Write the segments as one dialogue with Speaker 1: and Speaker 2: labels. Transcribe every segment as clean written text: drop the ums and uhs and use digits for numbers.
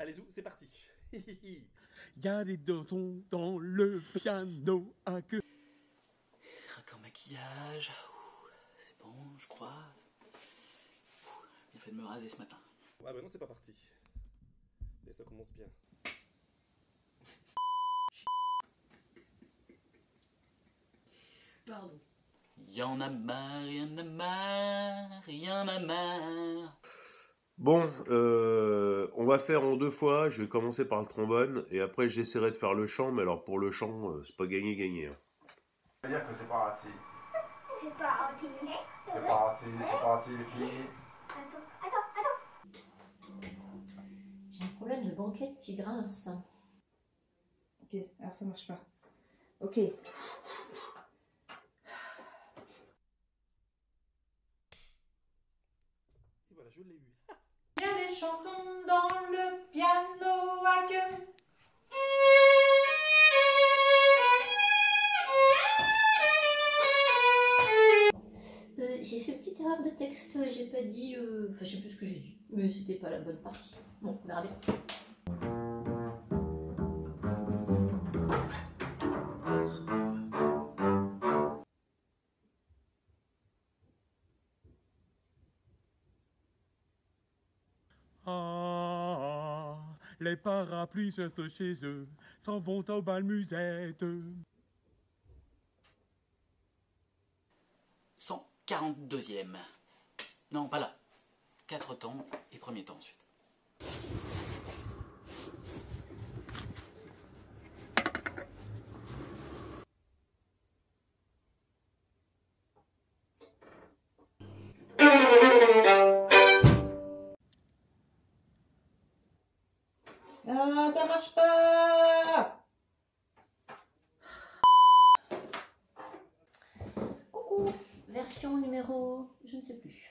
Speaker 1: Allez-y, c'est parti.
Speaker 2: Y a des dentons dans le piano à queue.
Speaker 3: Encore maquillage. C'est bon, je crois. Bien fait de me raser ce matin.
Speaker 1: Ah bah non, c'est pas parti. Et ça commence bien.
Speaker 4: Pardon.
Speaker 3: Y'en a marre, y'en a marre, y'en a marre.
Speaker 5: Bon, on va faire en 2 fois. Je vais commencer par le trombone et après j'essaierai de faire le chant. Mais alors pour le chant, c'est pas gagné. Hein.
Speaker 6: Ça veut dire que c'est parti.
Speaker 7: C'est parti.
Speaker 6: C'est parti les filles.
Speaker 7: Attends.
Speaker 4: J'ai un problème de banquette qui grince.
Speaker 8: Ok, alors ça marche pas. Ok.
Speaker 1: Et voilà, je l'ai eu.
Speaker 9: Il y a des chansons dans le piano à queue.
Speaker 4: J'ai fait une petite erreur de texte, j'ai pas dit... Enfin, je sais plus ce que j'ai dit, mais c'était pas la bonne partie. Bon, on verra bien.
Speaker 2: Ah, les parapluies restent chez eux, s'en vont au bal musette.
Speaker 3: 142e. Non, pas là. 4 temps et premier temps ensuite.
Speaker 8: Ah, ça marche pas.
Speaker 4: Coucou, version numéro... je ne sais plus.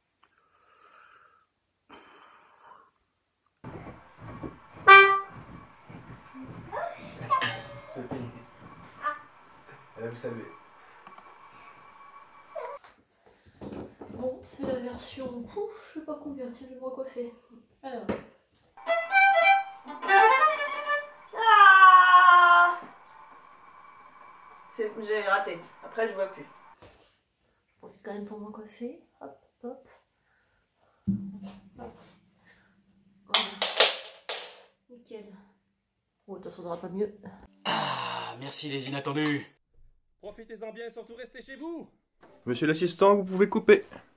Speaker 6: C'est fini. Là, vous savez.
Speaker 4: Bon, c'est la version... Ouf, je sais pas combien, tiens, je vais me recoiffer. Alors...
Speaker 8: Ah, j'ai raté. Après, je vois plus.
Speaker 4: Je profite quand même pour me recoiffer. Hop, hop. Voilà. Nickel. Bon, de toute façon, on n'aura pas mieux.
Speaker 3: Ah, merci les inattendus.
Speaker 1: Profitez-en bien et surtout restez chez vous.
Speaker 5: Monsieur l'assistant, vous pouvez couper.